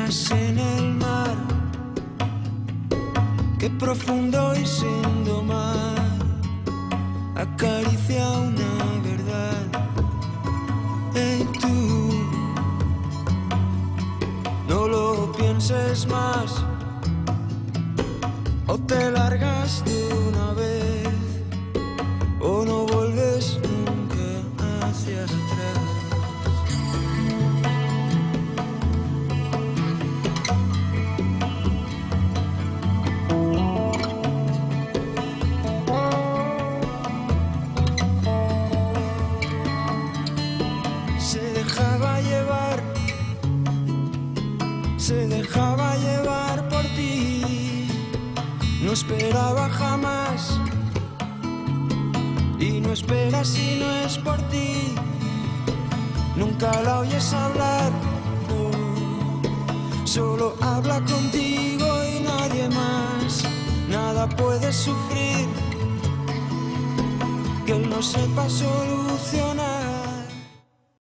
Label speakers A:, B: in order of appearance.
A: piedras en el mar, qué profundo y sin domar acaricia una verdad. Hey tú, no lo pienses más, o te largas de una vez, o no vuelves nunca hacia atrás. Se dejaba llevar por ti, no esperaba jamás y no espera si no es por ti. Nunca la oyes hablar, no, solo habla contigo y nadie más. Nada puede sufrir que él no sepa solucionar.